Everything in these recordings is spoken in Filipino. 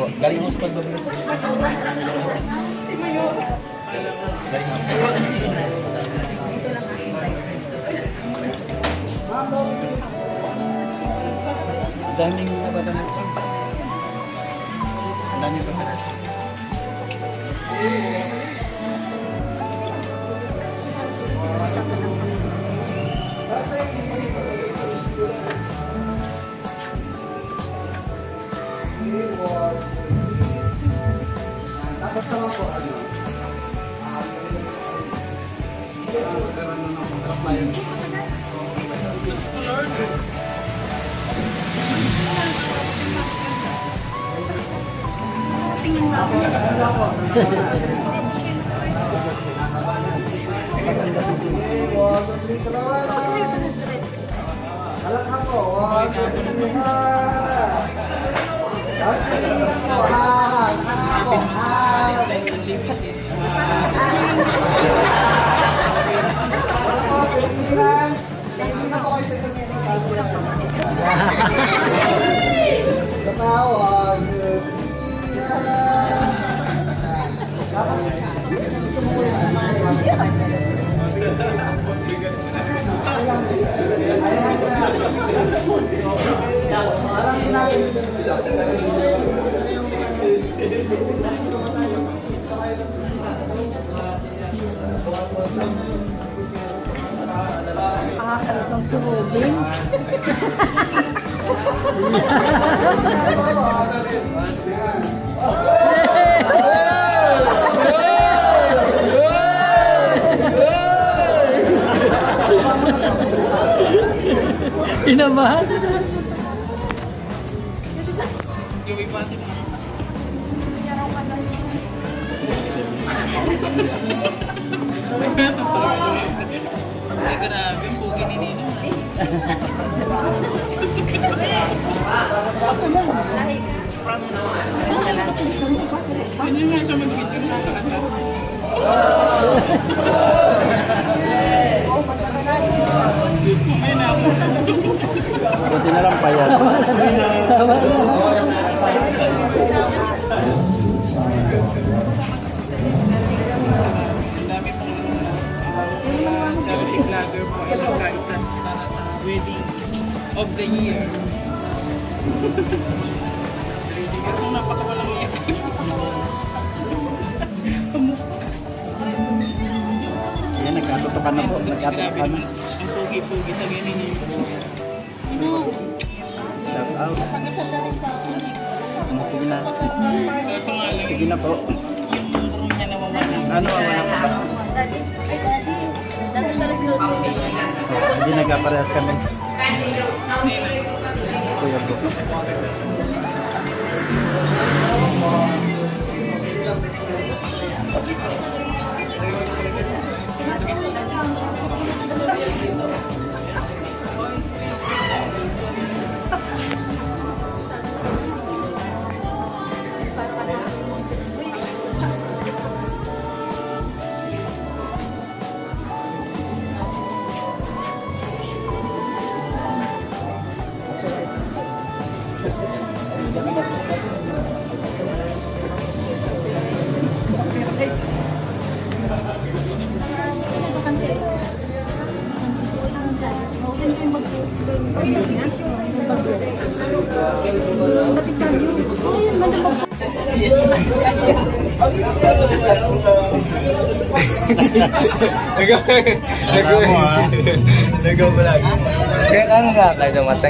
po. Galing ako sa pagbablog. Galing ako. Daming paparazzi. Daming paparazzi. Tapos naman po, ano? Tingin na ako. Talagang turubin. Inamahan. Ay, grabe, pugi ni Nino. Pwede nga siya mag-video sa kanta. Mamaya na ako. Buti na lang pa yan. Dami pong charity vlogger po ay nagkaisa para sa wedding of the year. Ito napakawalang iyak. Ayan, nagkatutukan na po. Nagkatutukan na. Ang pugi-pugi sa ganyan niyo. Shout out. Pag-isal na rin pa ako next. Sige na. Pangalan. Sige na po. Yung room niya nawawala. Ano, wala po ba? Daddy. Ay, daddy. Daddy pala si Lord. Hindi nagkaparehas kami. Kuya bro. Nag-vlog. Kaya ano nga kayo dumatay?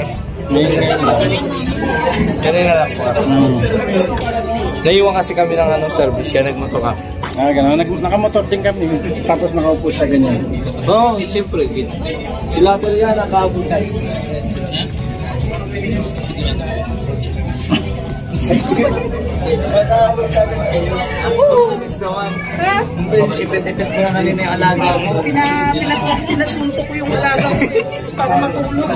Kanina lang po ako. Naiwan kasi kami ng service, kaya nagmotor ako. Ah, gano'n. Nakamotor din kami. Tapos nakaupo siya ganyan. Oo, siyempre. Sila pa rin yan, nakaabot tayo. Ipit-ipit mo na kanina yung alaga mo. Pinasunto ko yung alaga ko para matulog.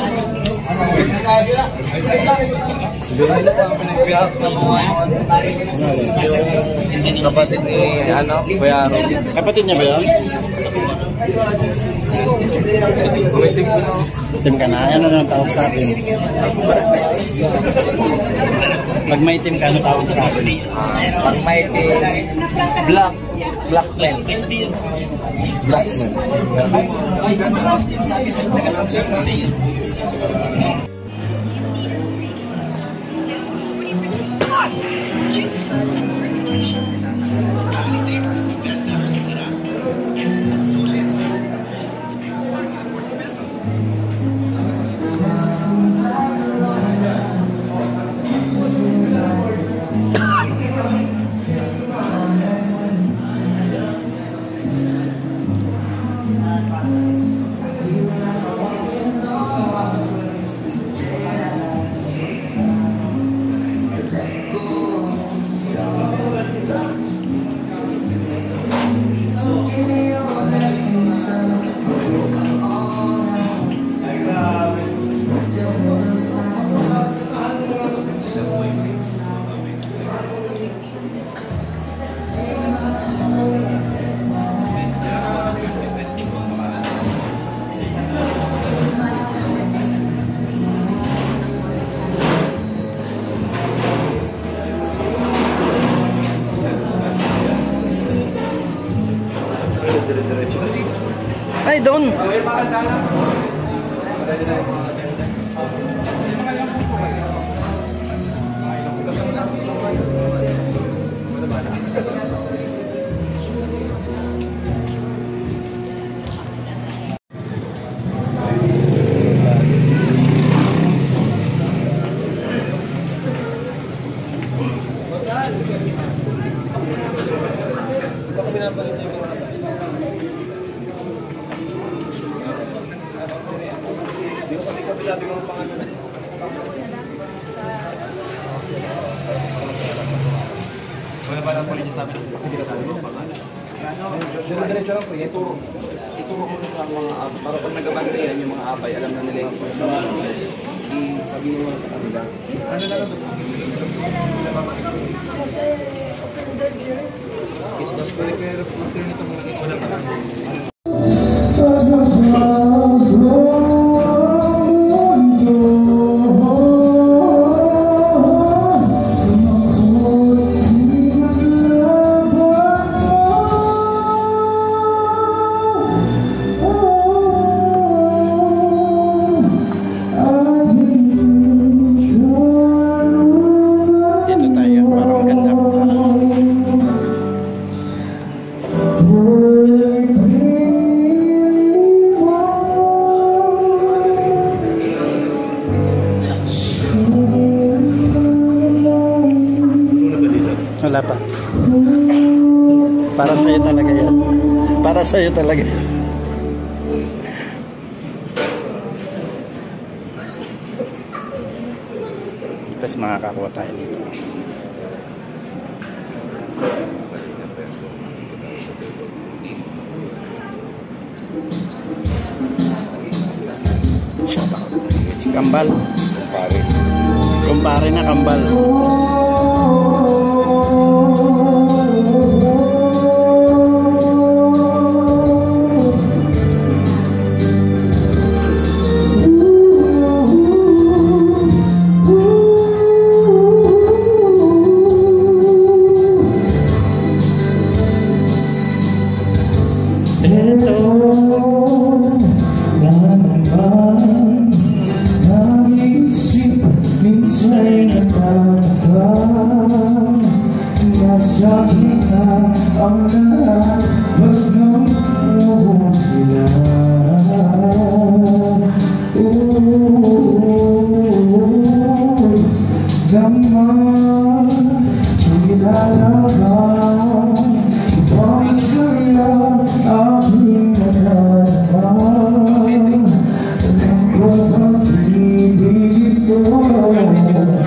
Doon na pa pinagbiyak na mga kapatid ni Kuya Robin. Kapatid niya ba yan? Itim ka na. Ano ang tawag sa akin? Pag may itim ka, ano tawag sa akin? Pag may black man. Black man. Ay, doon! Wala ba lang po ninyo sabi? Hindi ka sabi mo pangalan. Diretso lang po. Ituro mo sa mga para pag nagabantayan yung mga abay, alam na nila yung sabi mo sa kanila. Ano lang ito? Kasi open door direct. Pero reporter nito wala pa lang. Dito tayo, para maganda. Wala pa. Para sa'yo talaga yan. Para sa'yo talaga. Tapos makakakuha tayo dito. Kambal. Kumpare na kambal.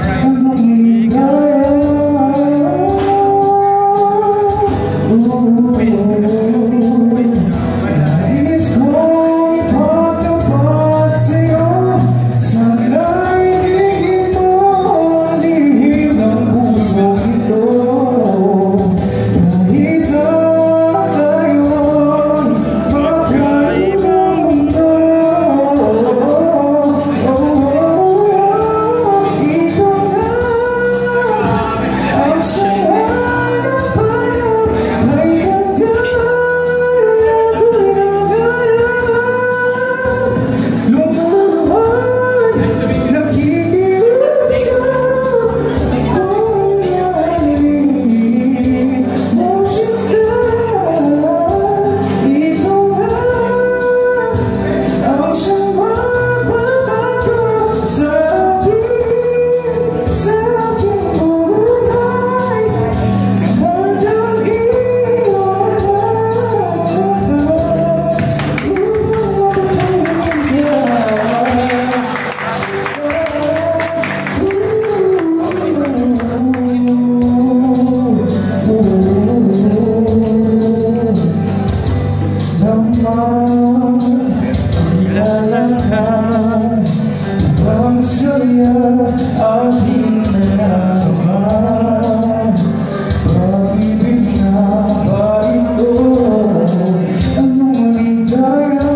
Oh aking nalaman. Pag-ibig na ba ito? Anong ligaya?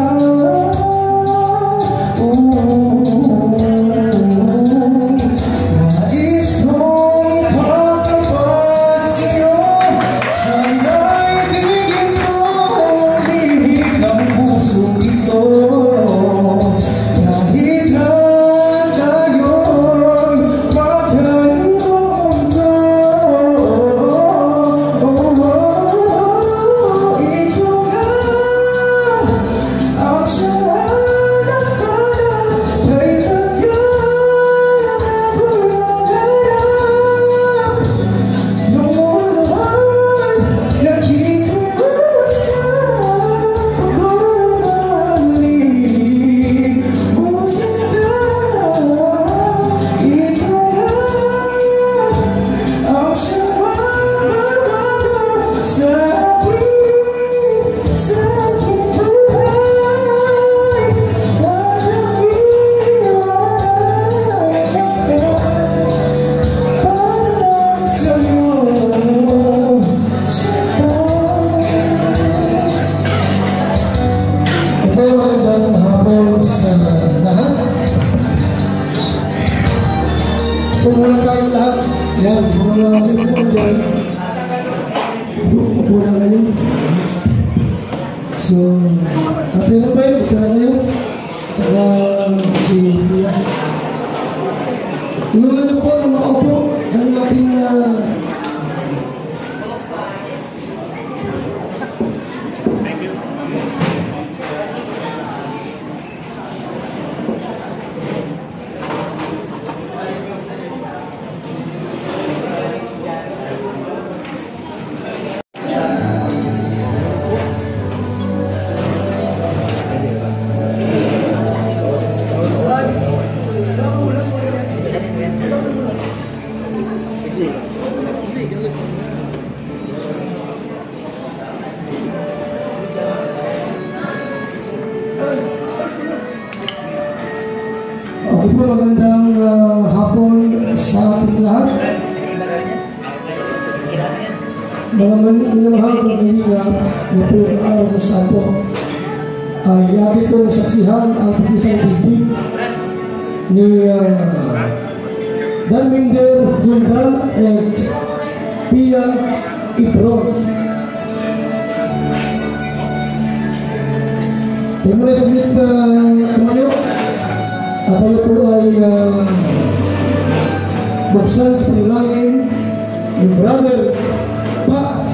Nais kong ipagtapat sa'yo. Sana'y tingin mo lihig ng pusong ito. Kahit na tayo'y magkamundo. Ikaw nga ang sanap ko na kay tagayan ako'y magharap. Noon ay nakikiusap ako maling musika. Ikaw nga ang sumamaga sa aking buhay. Parang sa'yo magandang hapon sa lahat. Kung wala kayo lahat, yan, kung wala kayo po dyan, upo na kayo. So, Ate Rubay, upo na kayo. Tsaka si Pia. Tulungan niyo po na makaupo. Dahil ating okay po, magandang hapon sa ating lahat. Mga minamahal ng kaibigan, na po yung araw ng Sabado ay yari pong saksihan ang pag-isang bibig ni Darminder Jundal at Pia Ibron. Tayo muna saglit tumayo. At tayo po ay buksan sa panalangin ni Brother Paz.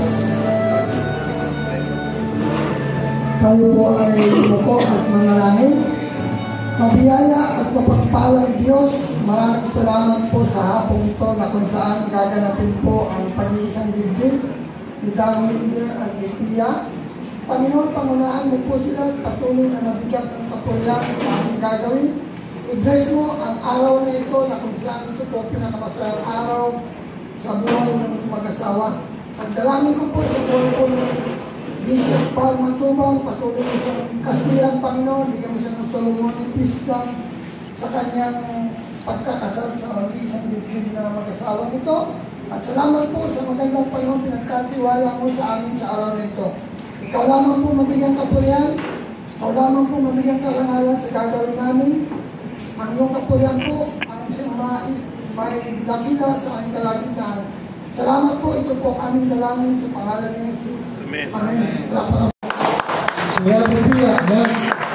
Tayo po ay umuko at manalangin. Mabiyaya at mapagpalang Diyos, maraming salamat po sa hapong ito na kung saan gaganapin po ang pag-iisang dibdib ni Darminder at ni Pia. Panginoon, pangunaan mo po sila at patuloy na mabigyan ng kapurihan sa aming gagawin. I-bless mo ang araw na ito na kung saan ito po pinakamasayang araw sa buhay ng mag-asawa. Ang dalangin ko po sa buhay po ng Bishop Paul Matubang, patuloy mo sa kasihan, Panginoon, bigyan mo siya ng Solomonic wisdom sa kanyang pagkakasal sa mag-iisang bibig na mag-asawa nito. At salamat po sa magandang Panginoon pinagkatiwala mo sa amin sa araw na ito. Ikaw lamang po mabigyan kapurihan, ikaw lamang po mabigyan karangalan sa gagawin namin. Ang iyong kapurihan po, ang siyang may lakila sa aming kalagitnaan. Salamat po, ito po ang aming dalangin sa pangalan ni Jesus. Amen. Amen. Kaya Pia, yan.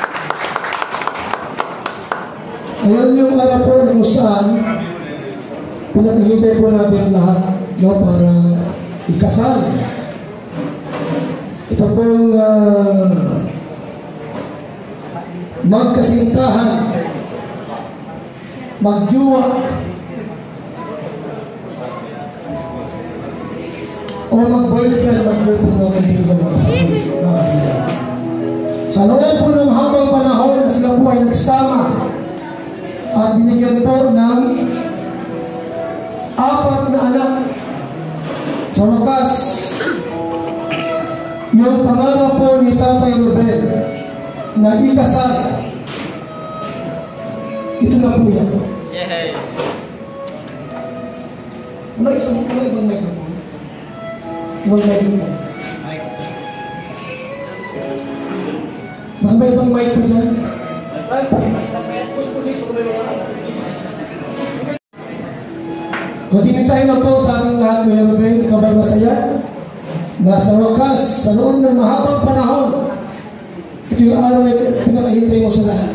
Ayan yung araw po kung saan pinakahintay po natin lahat, no, para ikasal. Ito pong magkasintahan, magjuwa, o mag-boyfriend, mag-girlfriend ng kaibigan ng kapatid. Sa loob po ng habang panahon na sila po ay nagsama at binigyan po ng 4 na anak. Sa wakas, yung pangarap po ni Tatay Ruben na ikasal, ito na po yan. Yay! Wala ibang microphone. Ibang microphone. Baka may ibang mic ko dyan. Kontinusahin na po sa ating lahat, Kuya Ruben. Ikaw ba'y masaya? Na sa wakas, sa loob ng mahabang panahon, ito yung araw na pinakahintay mo sa lahat.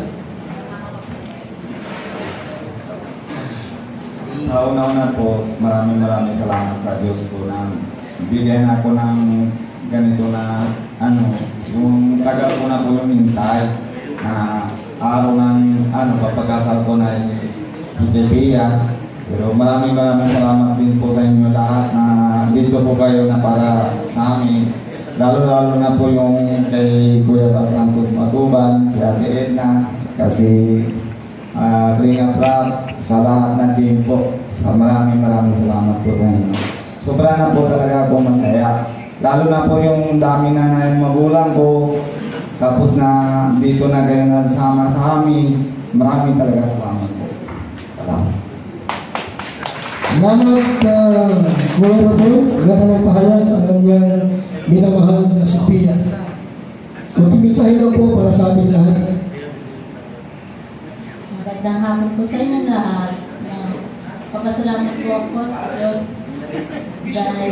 Sa una-una po, maraming salamat sa Diyos po na bigyan ako ng ganito na yung tagal ko na po yung hintay na araw ng papagkasal ko na si Debia. Pero maraming salamat din po sa inyo lahat na dito po kayo na para sa amin. Lalo na po yung kay Kuya Bang Santos Matuban, si Ate Edna, kasi Klinga Prat, sa lahat ng team po. Maraming salamat po sa inyo. Sobra na po talaga ako masaya. Lalo na po yung dami na magulang ko. Tapos na dito na kayo nasama sa amin. Maraming talaga salamat po. Salamat. Salamat Kuya Ruben. Gata ng pahayag ang kanyang minamahal na si Pia. Kontinusahin na po para sa ating lahat. Magandang hapon po sa inyo lahat. Pagkasalamat po ako sa Diyos dahil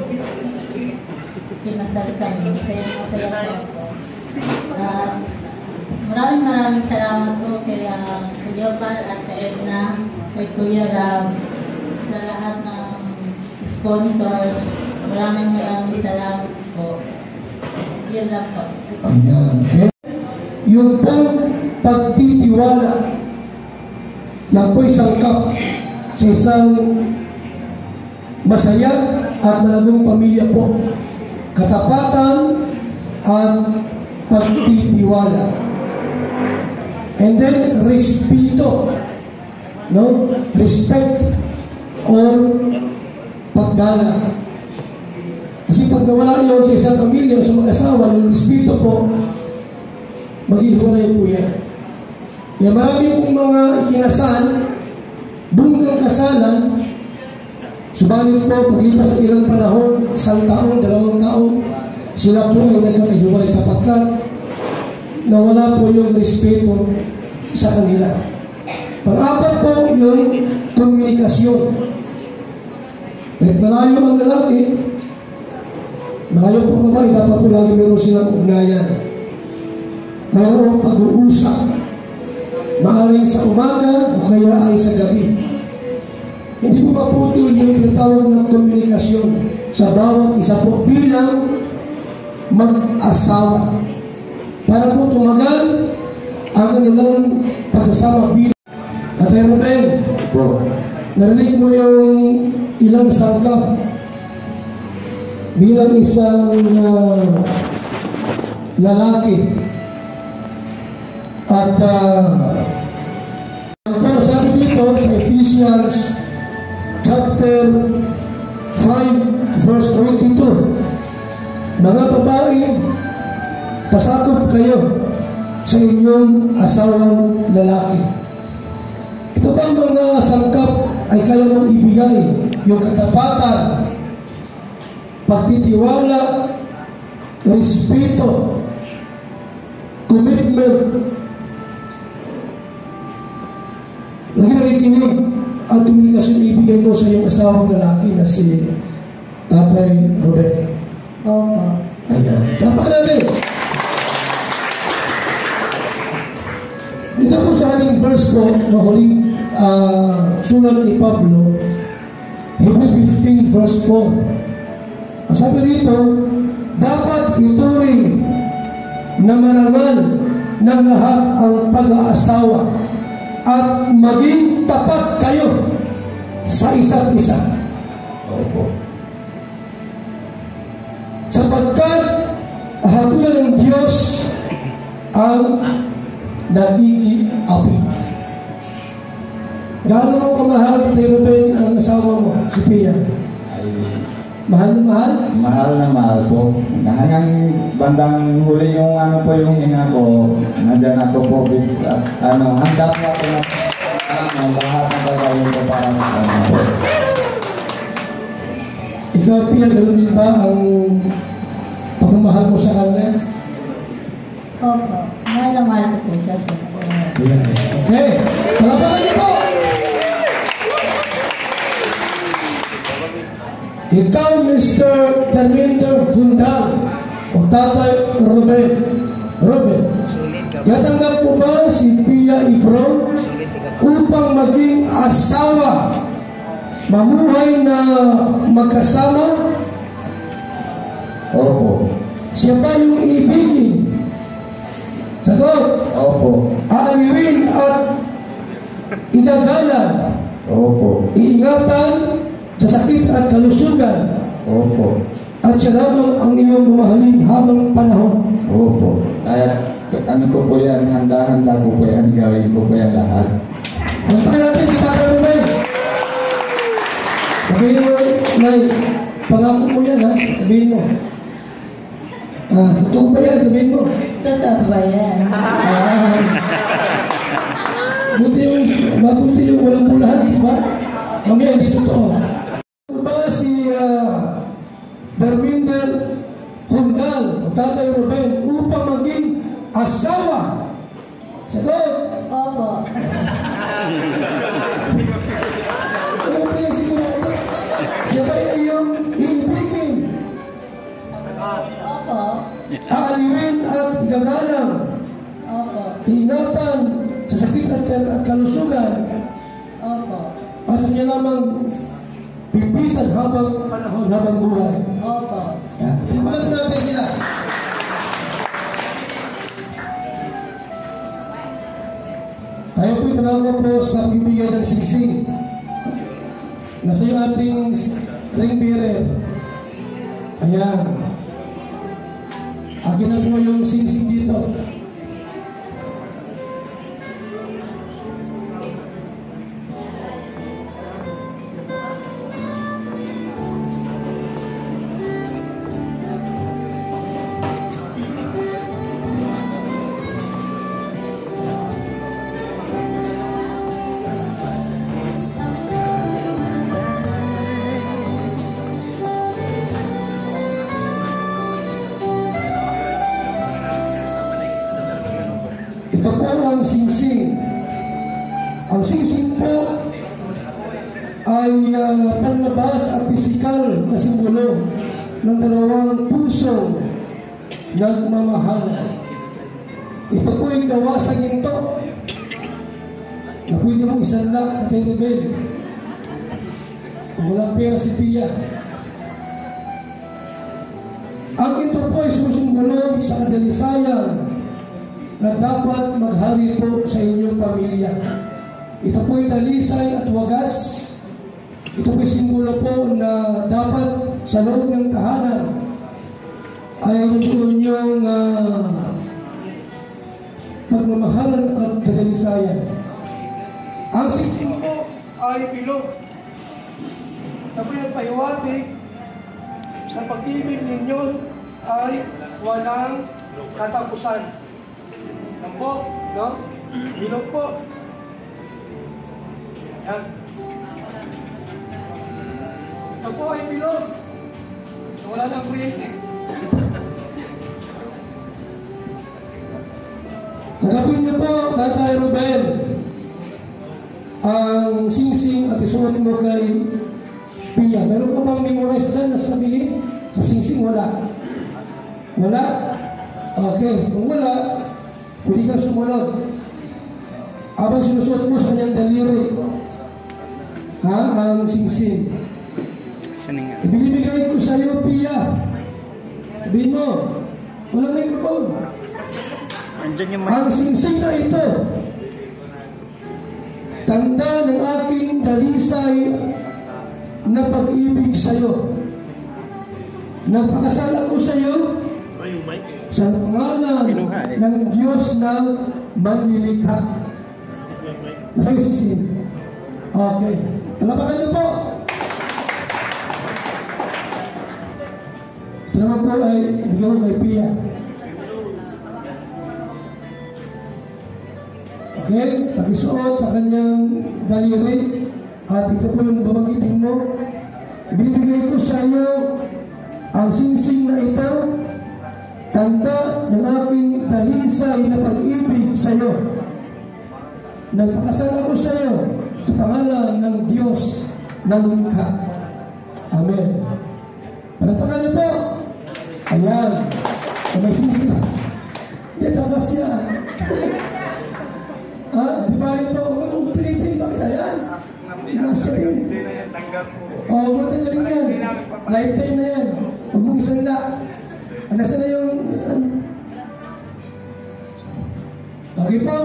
pinasal kami. Masaya po ako. At maraming salamat po kay Kuya Bal at kay Edna, kay Kuya Rab, sa lahat ng sponsors. Maraming salamat po. Yun lang po. Ayan. Yung pong pagtitiwala yan po'y sangkap sa isang masaya at malagong pamilya po. Katapatan at pagtitiwala. And then, respeto. No? Respect or paggalang. Kasi pag nawala yun sa isang pamilya o sa mag-asawa, yung respeto po, maghihiwalay po yan. Kaya marami pong mga ikinasal, bunggang kasalan, subalit po, paglipas ng ilang panahon, 1 taon, 2 taon, sila po ay nagkakahiwalay sapagkat nawala po yung respeto sa kanila. Pang-apat po yung komunikasyon. Kahit malayo ang lalaki, malayo po ang babae, dapat po lagi meron silang ugnayan. Mayroong pag-uusap. Maaring sa umaga o kaya ay sa gabi. Hindi po maputol yung tinatawag ng komunikasyon sa bawat isa po bilang mag-asawa. Para po tumagal ang kanilang pagsasama bilang. At Ruben, narinig mo yung ilang sangkap bilang isang lalaki. At pero sabi dito sa Ephesians chapter 5 verse 22, mga babae, pasakop kayo sa inyong asawang lalaki. Ito bang mga sangkap ay kayo mong ibigay? Yung katapatan, pagtitiwala, respeto, commitment, lagi nakikinig at komunikasyon ibigay mo sa iyong asawang lalaki na si Tatay Ruben. Opo. Ayan. Tapakan natin. Dito po sa ating verse po na huling sulat ni Pablo, Hebrew 15 verse 4. Ang sabi rito, dapat ituring na marangal ng lahat ang pag-aasawa at maging tapat kayo sa isa't isa. Opo. Sapagkat hatulan ng Diyos ang nakikiapi. Gaano mo kamahal Tatay Ruben ang asawa mo, si Pia? Ay, Mahal na mahal? mahal na mahal po. Hanggang bandang huli yung yung hinga ko, nandyan ako po. Handa po ako na ang lahat ng gagawin ko para sa kanya po. Ikaw, Pia, gano'n din ba ang pagmamahal mo sa kanya? Opo, mahal na mahal ko po siya. Ayan. Okay, palapakan niyo po! Ikaw, Mr. Darminder Fundal, o Tatay Ruben. Katanggap mo ba si Pia Ifron upang maging asawa, mamuhay na magkasama? Opo. Siya ba yung ibigin? Sagot? Opo. Aaliwin at igagalang, Opo. iingatan sa sakit at kalusugan, Opo. at siya lamang ang iyong mamahalin habang panahon. Opo. Kaya ano ko po yan, handa-handa ko po yan, gawin ko po yan lahat. Puntahan natin si Tatay Ruben. Sabihin mo, Nay, pangako mo yan, ha? Sabihin mo. Totoo ba yan? Sabihin mo. Totoo ba yan? Mabuti yung walang bulahan, di ba? Mamaya, hindi totoo. Ano ba si Darminder Fundal, Tatay Ruben, upang maging asawa? Sagot! Opo. Ano kaya sigurado? Siya ba iyong iibigin? Opo. Aaliwin at gagalang, Opo. ingatan sa sakit at kalusugan, Opo. at sa niya lamang pipisan habang panahon, habang buhay. Opo. Yan. Pinamulan po natin sila. Tayo po'y tanawa po sa pagbibigay ng singsing. Nasa yung ating ring bearer. Ayan. Akin na po yung singsing dito. Ito po ang singsing. Ang singsing po ay panlabas at pisikal na simbolo ng dalawang pusong nagmamahalan. Ito po ay gawa sa ginto na pwede mong isanla at Ruben. Kung walang pera si Pia. Ang ito po ay sumusumbolo sa kadalisayan na dapat maghari po sa inyong pamilya. Ito po ay dalisay at wagas. Ito po ay simbolo po na dapat sa loob ng tahanan ay nandoon yung pagmamahalan at kadalisayan. Ang singsing po ay bilog na po yung pahiwatig sa pag-ibig ninyo ay walang katapusan. Lambot, no? Bilog po. Yan. Ito po ay bilog. Wala lang kuryente. Tanggapin niyo po, Tatay Ruben, ang singsing at isulat mo kay Pia. Meron ka bang memorize dyan na sabihin? Sa singsing, wala. Wala? Okay. Kung wala, pwede kang sumunod. Habang sinusuot mo sa kanyang daliri, ang singsing. Ibinibigay ko sa iyo, Pia. Sabihin mo, walang microphone. Ang singsing na ito, tanda ng aking dalisay na pag-ibig sa iyo. Nagpakasal ako sa iyo sa pangalan ng Diyos na manlilikha. Nasa yung singsing. Okay. Palapakan niyo po. Ito naman po ay ibigay kay Pia. Okay? Pakisuot sa kanyang daliri. At ito po yung babanggitin mo. Ibinibigay ko sa iyo ang singsing na ito, tanda ng aking dalisay na pag-ibig sa iyo. Nagpakasal ako sa iyo sa pangalan ng Diyos na lumikha. Amen. Panapakan niyo po. Ayan. May singsing. Dito kasi yan. Di ba ito? Ang pilitin, bakit ayan? Nasa yun. Buti na rin yan. Lifetime na yan. Huwag mong isanda. Nasa na yung... Okay po.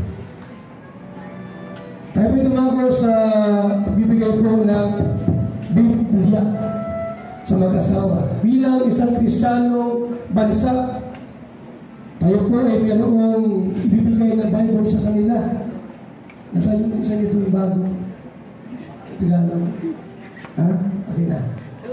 Tayo po tumako sa pagbibigay po ng Biblia sa mag-asawa. Bilang isang Kristiyanong bansa, tayo po ay mayroong ibibigay na Bible sa kanila. Nasaan yung isa nito yung bago? Tagalog. Ha? Okay na.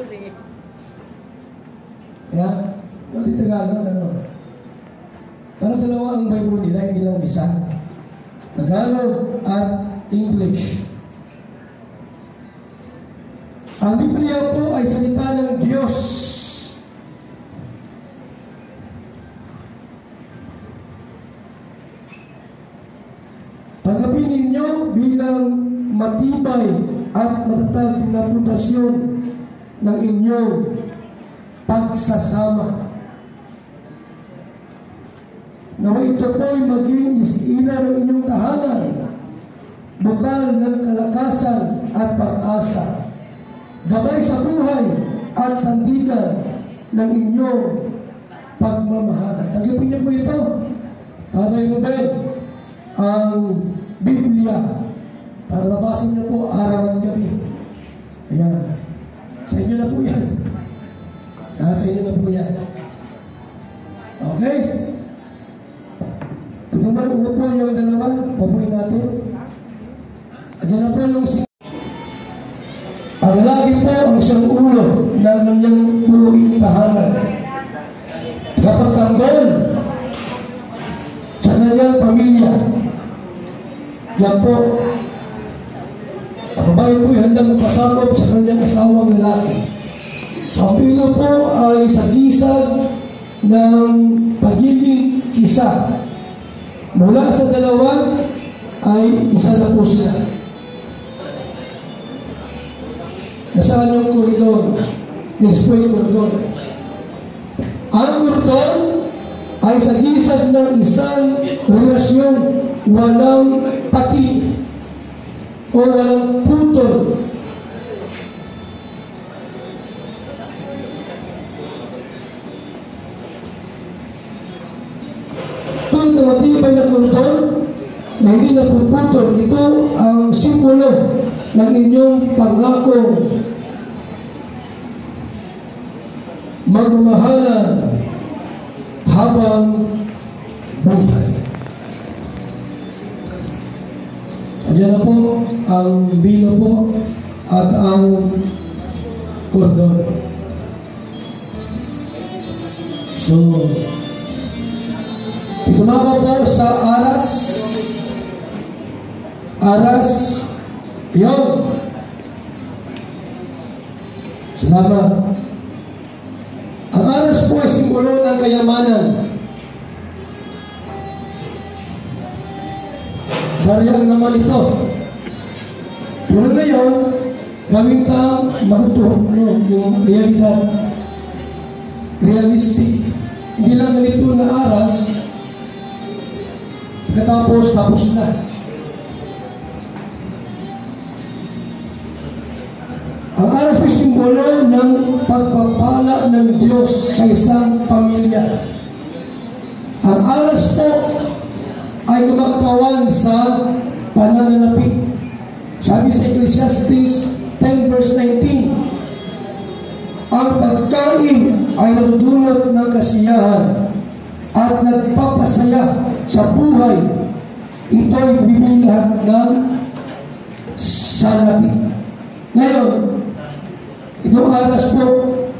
Kaya, pati Tagalog, ano? Para dalawa ang Bible nila, hindi lang isa. Tagalog at English. Ang Biblia po ay salita ng Diyos. Tanggapin ninyo bilang matibay at matatag na pundasyon ng inyong pagsasama. Nawa ito po ay maging isiila ng inyong tahanan, bukal ng kalakasan at pag-asa, gabay sa buhay at sandigan ng inyong pagmamahalan. Tanggapin niyo po ito. Tatay Ruben, ang Biblia, para mabasa niyo po araw at gabi. Ayan. Sa inyo na po yan. Sa inyo na po yan. Okay? Kung upo yung dalawa, pupuin natin. Ayan na po yung ang lagi po ang isang ulo ng kanyang puluing tahanan. Kapag tanggol sa kanyang pamilya, yan po, ang babae po ay handang magpasakop sa kanyang asawang lalaki. Sa pilo po ay sagisag ng pagiging isa. Mula sa dalawa ay isa na po sila. Nasaan yung kordon? Next po yung kordon. Ang kordon ay sagisag ng isang relasyon walang pati o walang putol. Itong matibay na kordon na hindi napuputol, ito ang simbolo ng inyong pangako magmamahalan habang buhay. Ayan na po ang bilo po at ang kordon. So, tumama po sa aras. Aras. Yun. Salamat. Ang aras po ay simbolo ng kayamanan. Bariyang naman ito. Pero ngayon, gawin tang yung realidad. Realistic. Hindi lang ganito na aras, tapos na. Ang aras ay simbolo ng pagpapala ng Diyos sa isang pamilya. Ang aras po ay kumakatawan sa pananalapi. Sabi sa Ecclesiastes 10 verse 19, ang pagkain ay nagdudulot ng kasiyahan at nagpapasaya sa buhay. Ito'y bibilhan ng salapi. Ngayon, itong aras po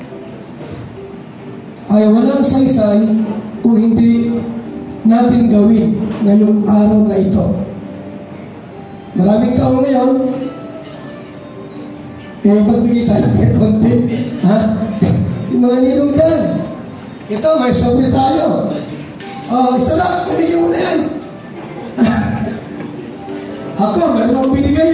ay walang saysay kung hindi natin gawin ngayong araw na ito. Maraming tao ngayon, magbigay tayo ng konti. Ha? Yung mga ninong dyan. Ito, may sabi tayo. Isa lang, sabihin mo na yan. Ako, meron akong binigay,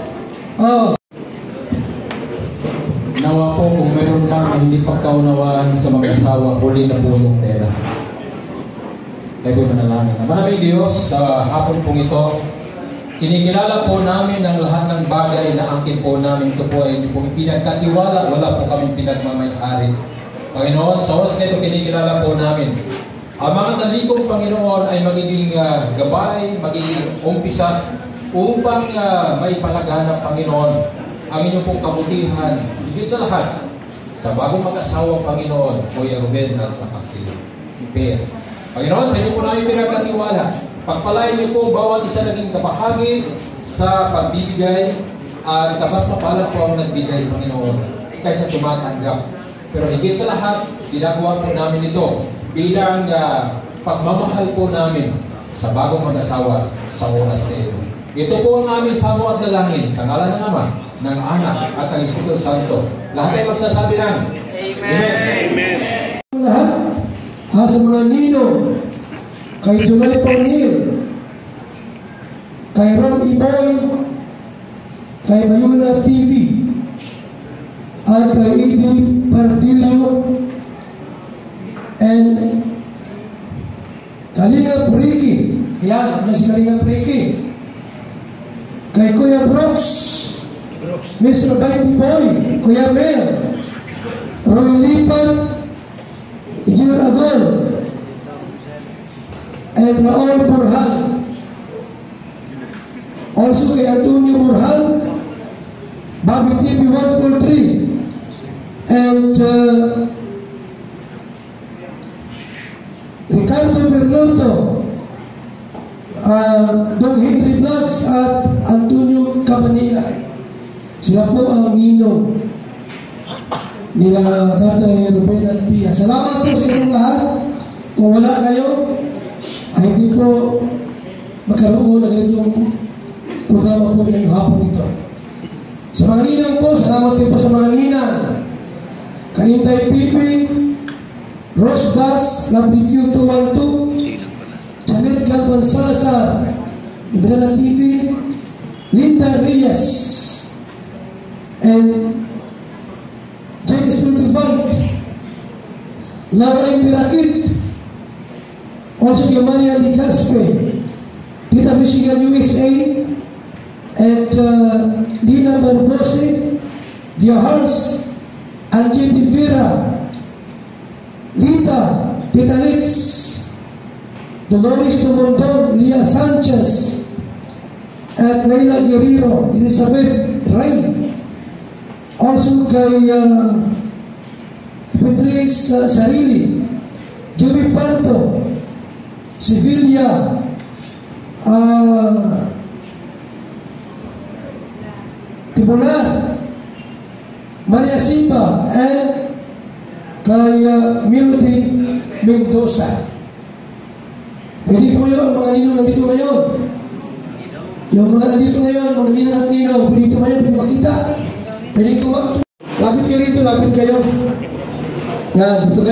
Nawa po kung meron man hindi pagkaunawaan sa mga asawa, huli na po yung pera. Tayo po manalangin. Maraming Diyos, sa hapon pong ito, kinikilala po namin ang lahat ng bagay na angkin po namin. Ito po ay hindi po pinagkatiwala, wala po kaming pinagmamayari. Panginoon, sa oras na ito kinikilala po namin. Ang mga talikong Panginoon ay magiging gabay, magiging umpisa upang may palaghanap Panginoon ang inyong pong kabutihan. Higit sa lahat, sa bagong mag-asawa Panginoon, Kuya Ruben at sa si Per. Panginoon, sa inyo po namin pinagkatiwala. Pagpalain niyo po bawat isa naging kapahagi sa pagbibigay at mas mapalad po ang nagbigay, Panginoon, kaysa tumatanggap. Pero higit sa lahat, ginagawa po namin ito bilang pagmamahal po namin sa bagong mag-asawa sa oras na ito. Ito po ang aming samo at dalangin sa ngalan ng Ama, ng Anak at ng Espiritu Santo. Lahat ay magsasabi ng Amen. Amen. Lahat, sa mga ninong, kay Julay Paunil, kay Ron Iboy, kay Mayuna TV, at kay Idi Pardillo, and Kalingap Ricky. Yan, si Kalingap Ricky. Kay Kuya Brooks, Mr. Daity Boy, Kuya Mel, Roy Lipan, Engineer Agol, and Raul Burhan. Also kay Antonio Burhan, Bobby TV 143, and Ricardo Bernardo, Don Henry Vlogs at Antonio Cabanilla. Sila po ang ninong nila Tatay Ruben at Pia. Salamat po sa inyong lahat. Kung wala kayo, ay hindi po magkaroon na ganitong programa po ngayong hapon ito. Sa mga ninang po, salamat din po sa mga ninang. Kaintay Pipi, Rose Bass, Lovely Q212, Janet Galvan Salazar, Ibrana TV, Linda Reyes, and Jake Stultifant, Laura Imbirakit, also Yamania Licaspe, Tita Michigan USA, and Lina Barbose, Dia Hars, Angie Vera, Lita, Tita Litz, Dolores Tumondon, Lia Sanchez, at Leila Guerrero, Elizabeth Ray. Also kay Patrice Sarili, Juby Pardo, Sevilla, Tibunar, Maria Simba, and kay Melody Mendoza. Pwede po yun, mga ninong nandito ngayon. Yung mga nandito ngayon, mga ninong at ninong, pwede ito ngayon, pwede makita. Pwede kumakto. Lapit kayo rito, lapit kayo. Yan, dito kayo.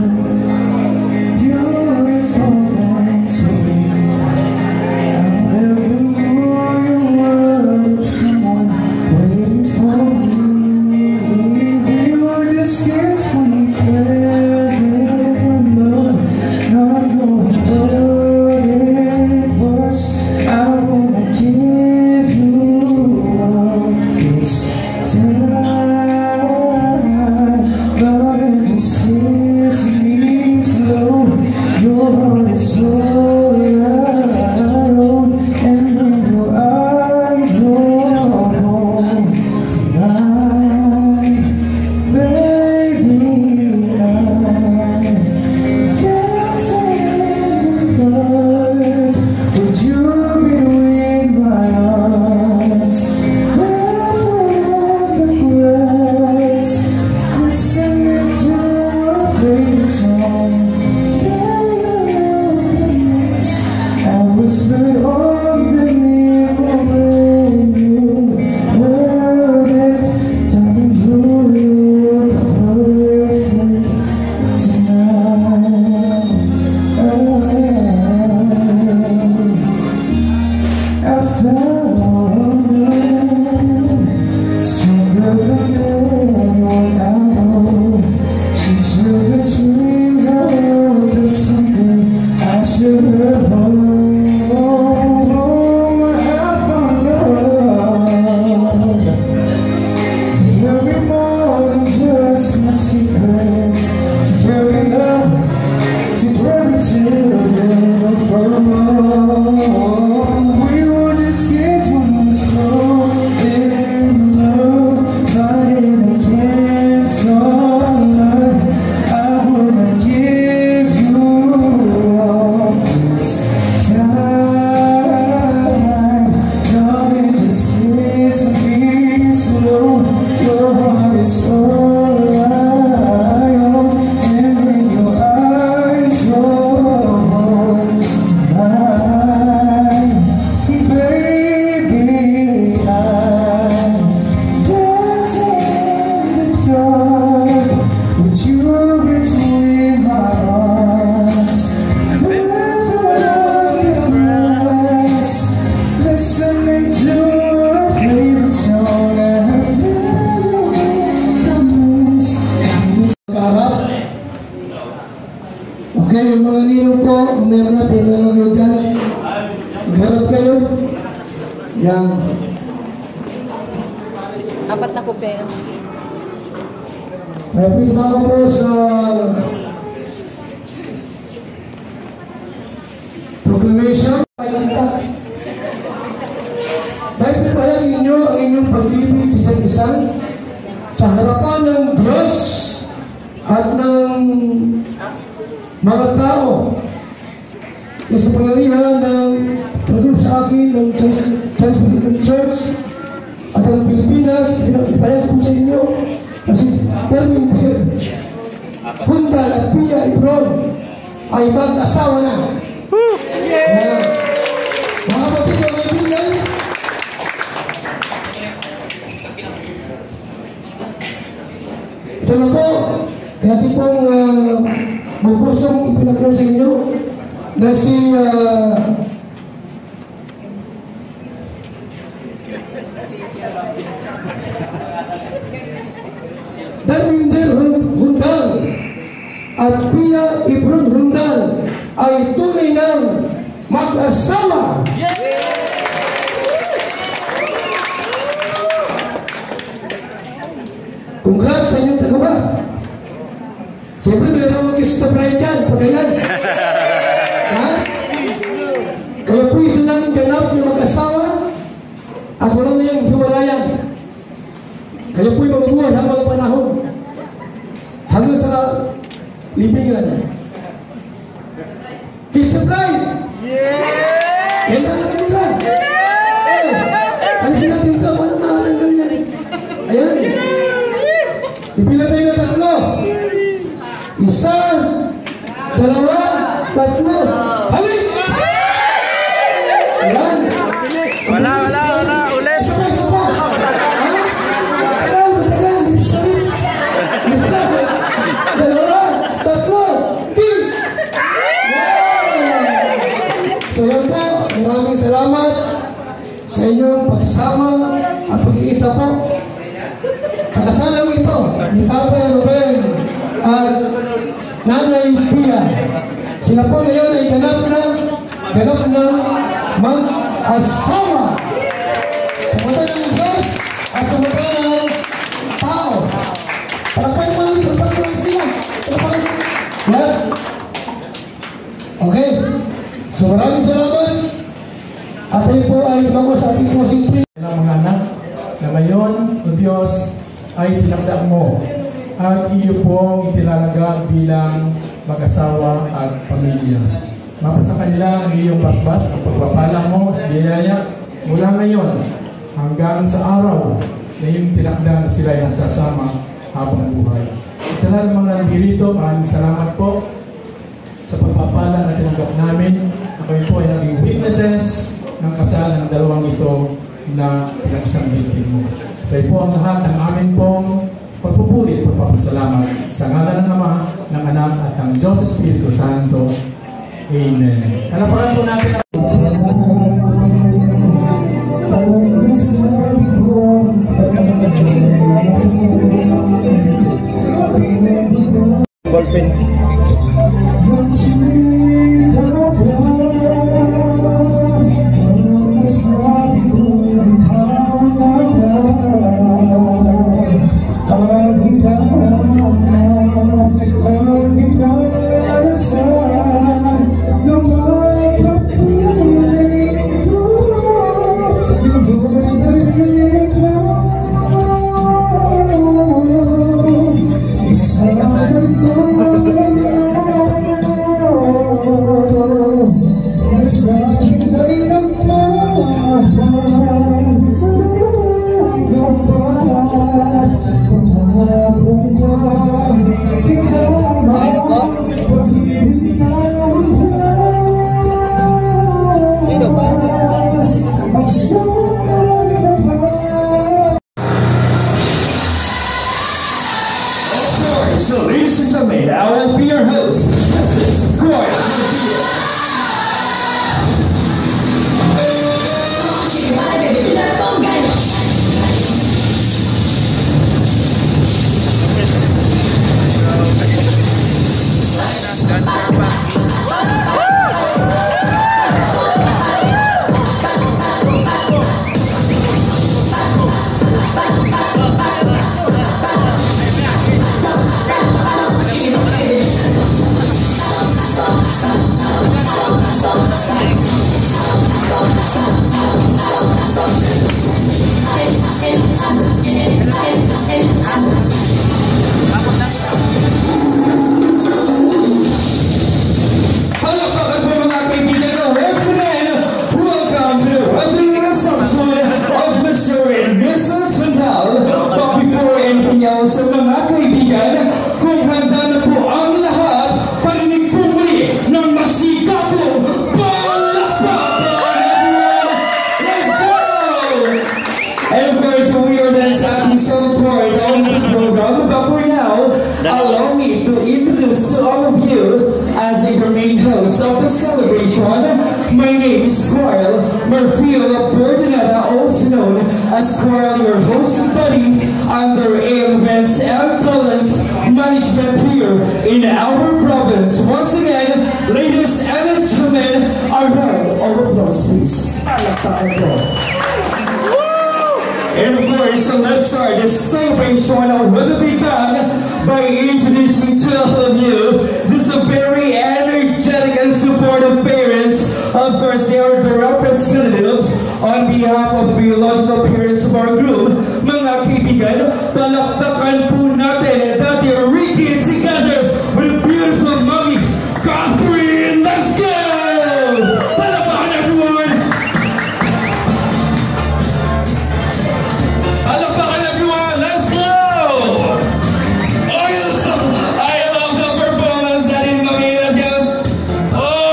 Beautiful, Okay, yung mga ninong po, meron na, meron kayo dyan. Magharap kayo. Yan. Apat na kupe. Happy mga po sa proclamation. Dahil pala ninyo ang inyong pag-ibig sa isa't isa sa harapan ng Diyos at ng mga tao. Sa pangyarihan ng pagdulog sa akin ng Transmetropolitan Church at ang Pilipinas, ipayag po sa inyo na si Termin Hundal at Pia Ibron ay mag-asawa na. Mga kapatid na kaibigan, ito na po, ating pong magpusong ipinagkaroon sa inyo na si Darwinder Hundal at Pia Ibron Hundal ay tunay ng mag-asawa. Congrats sa inyong dalawa. Siyempre, meron kiss na Brian dyan, pagayan. Ha? Kaya po isa lang ganap ng mag-asawa at wala na yung hiwalayan. Kaya po'y mabubuhay habang panahon hanggang sa libingan. Kiss the bride! Yan na ang kanila! Alisin natin ito, paano makakanggal yan? Ayan! Ipila tayo na tatlo. Isa, dalawa, tatlo. Halik! Ayan! Wala. Ulit. Isa pa. Isa, dalawa, tatlo, kiss! So yun po, maraming salamat sa inyong pagsama at pag-iisa po sa kasalang ito ni Tatay Ruben at Nanay Pia. Sila po ngayon ay ganap ng mag-asawa sa mata ng Diyos at sa mata ng tao. Palagpain sila. Okay. So maraming salamat. At tayo po ay bago sa ating closing prayer. Mga anak na ngayon, o Diyos, ay tinagda mo at iyo pong itinalaga bilang mag-asawa at pamilya. Mapat sa kanila ang iyong basbas, ang pagpapala mo, biyaya, mula ngayon hanggang sa araw na iyong tinakda na sila ay nagsasama habang buhay. At sa lahat ng mga nandito, maraming salamat po sa pagpapala na tinanggap namin. Ako po ay naging witnesses ng kasal ng dalawang ito na pinagsambit mo. Sa iyo po ang lahat ng amin pong pagpupuri at pagpapasalamat sa ngalan ng Ama, ng Anak at ng Diyos Espiritu Santo. Amen. Halapakan po natin ang ballpen. It's Palakpakan po mga kaibigan ng Westman. Welcome to the wedding reception of Mr. and Mrs. Vandal. But before anything else, mga kaibigan, kung handa na po ang lahat, parinig po muli ng masigapong palakpakan, everyone! Let's go! And of course, we are then at the some part of the program. But for now, allow me to introduce to all of you as the main host of the celebration. My name is Squirrel Murphyl Bordenada, also known as Squirrel, your host and buddy under events and talent management here in our province. Once again, ladies and gentlemen, a round of applause, please. And of course, let's start this celebration with a big bang by introducing to all of you this very energetic and supportive parents. Of course, they are the representatives on behalf of the biological parents of our group. Mga kaibigan, palakpakan po natin Daddy Ricky together with a beautiful mommy, Catherine. Let's go! Palakpakan everyone! Palakpakan everyone! Let's go! I love the performance, Daddy and mommy. Let's go! Oh!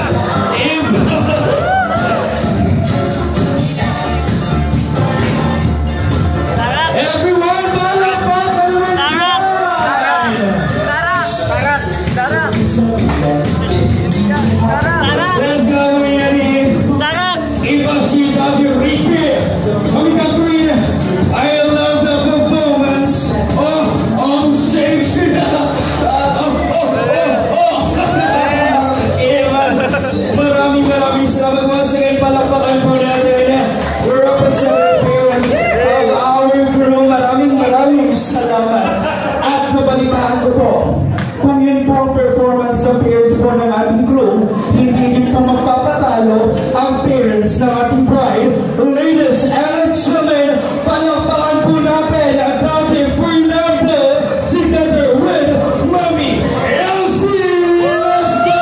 Everyone, palakpakan with Let's go, Eddie. Ibashi Daddy Ricky. Mommy Catherine, I love the performance. On stage. Maraming salamat once again. Palakpakan po natin. We're representing parents of our crew. Maraming salamat. At nabalitaan ko po, kung yun po ang performance ng parents po ng ating crew, hindi din po magpapatalo ang parents ng ating bride. Ladies and gentlemen, palakpakan po natin ang Daddy Fernando together with Mommy Elsie. Let's go!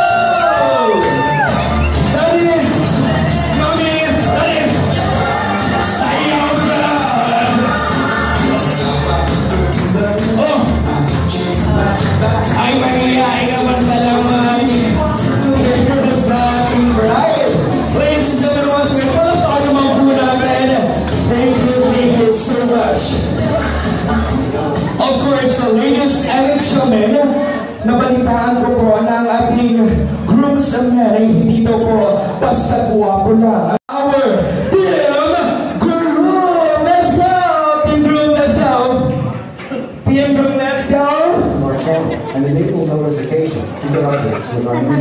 Daddy, Mommy, Daddy, sayaw ka! Oh! Ay, mahihain naman pala sa ating bride. Ladies and gentlemen, once again, palakpakan naman po natin. Thank you so much. Of course, ladies and gentlemen, nabalitaan ko po na ang ating groomsmen ay hindi daw po basta guwapo lang. Our team groom, let's go! Team groom, let's go! Team groom, let's go! And enable notification to the audience regarding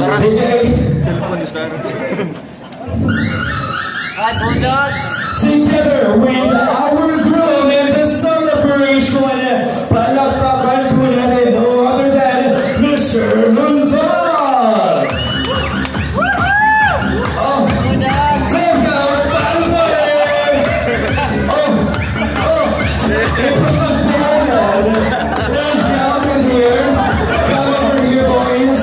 together with our groom in the celebration. Palakpakan po natin no other than Mr. Lundal. Oh, let's go! Let's go in here. Come over here, boys.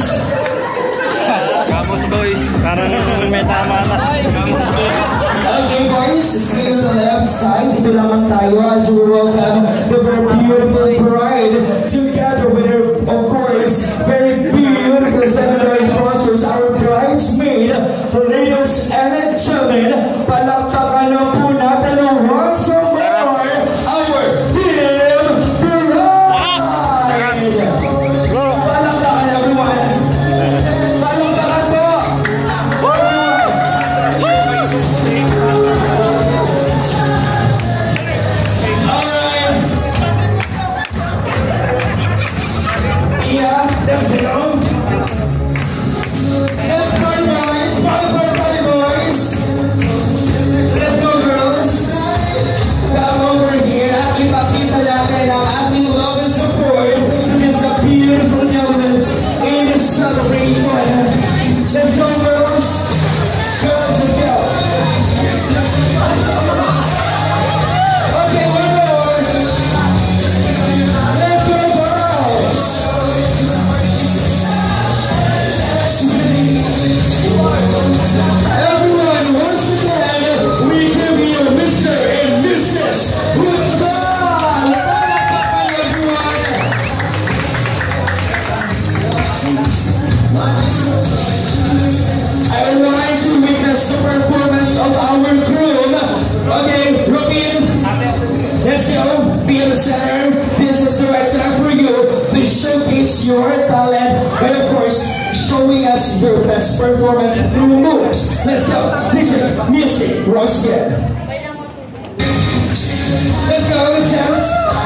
Kamus boy, parang may tama na. Kamus boy. Okay, boys, stay on the left side. Dito naman tayo as we welcome the very beautiful best, your best performance through moves. Let's go. DJ, music, once again. Let's go, let's dance.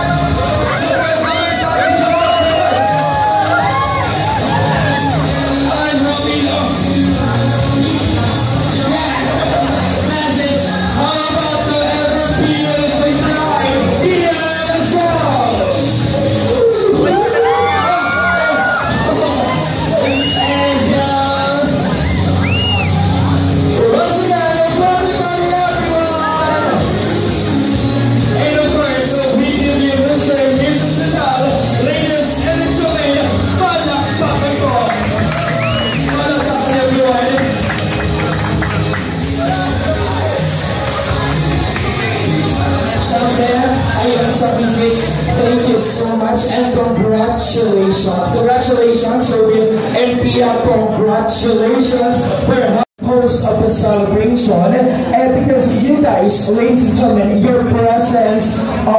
Thank you so much and congratulations. Congratulations, Robin and Pia. Congratulations for host of the celebration. And because you guys, ladies and gentlemen, your presence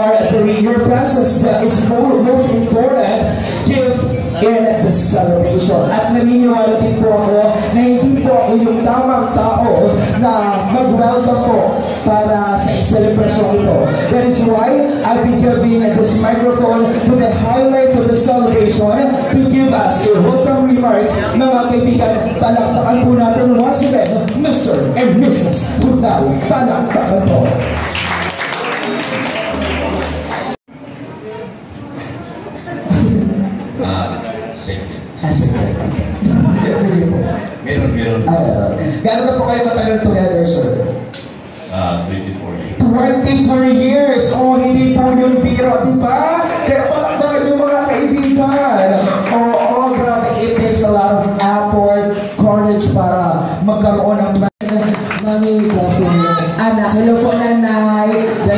is most important gift in the celebration. At naniniwala din po ako na hindi po ako yung tamang tao na mag-welcome po para sa celebration ito. That is why I'll be giving this microphone to the highlights of the celebration to give us a welcome remarks. Mga kaibigan, palakpakan po natin once again, Mr. and Mrs. Butao. Palakpakan po. Meron. Gano'n na po kayo matagal together, sir? 24 years. 24 years! Oh, hindi po yung biro, di ba? Kaya palakpakan yung mga kaibigan. Oo, grabe. It takes a lot of effort, courage para magkaroon ng Mami, grabe. Anak, hello po, nanay.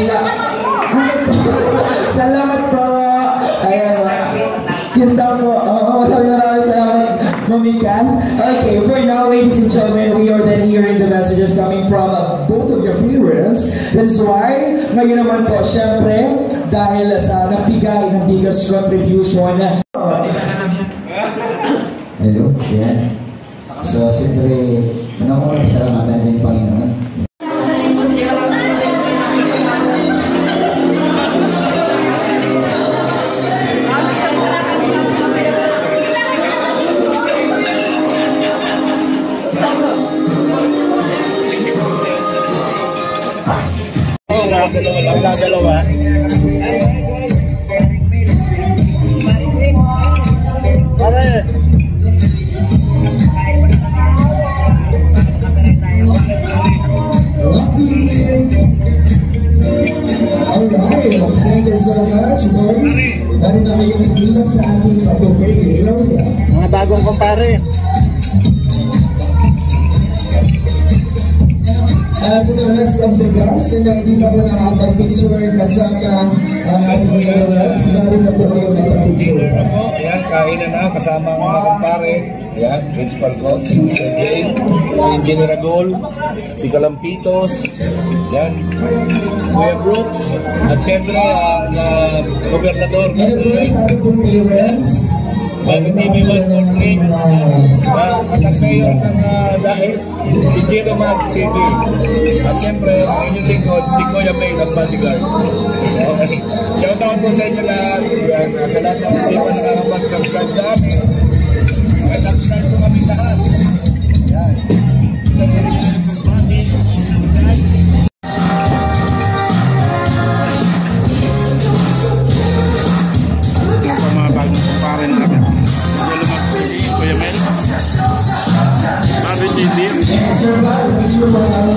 Salamat po. Ayan, kiss daw po. Oo, maraming salamat, Mami Kat. Okay, for now, ladies and gentlemen, we are then hearing the messages coming from both of your parents. That's why, ngayon naman po, syempre, dahil sa nagbigay ng biggest contribution. Hello, yan. So, siyempre, unang-unang pasalamatan din, Panginoon. Dalawa. Pare. Alright, thank you so much, boys. Dari na yung pila sa ating pag-okay. Mga bagong kumpare. To the rest of the cast, and hindi na po nakapag-picture kasama ang ating parents. Dari na po kayo nakapag-picture. Ayan, kainan na kasama ang mga kumpare. Ayan, principal ko, si Sir Jay, si Engineer Agol, si Kalampitos, ayan, Kuya Brooks, at siyempre ang gobernador. And of course, ating pong parents. Bagong TV1 Morning, at ang mayor ng dahil, si Jero Max TV. At siyempre, ang inyong lingkod, si Kuya May ng Bodyguard. Shout out po sa inyo lahat. Sa lahat ng hindi pa nakakapag-subscribe sa amin. Subscribe po kami lahat. Yan. Mga bagong kumpare na kami. Lumas po si Kuya Mel. Sabi si Dean. Sir Val, picture po namin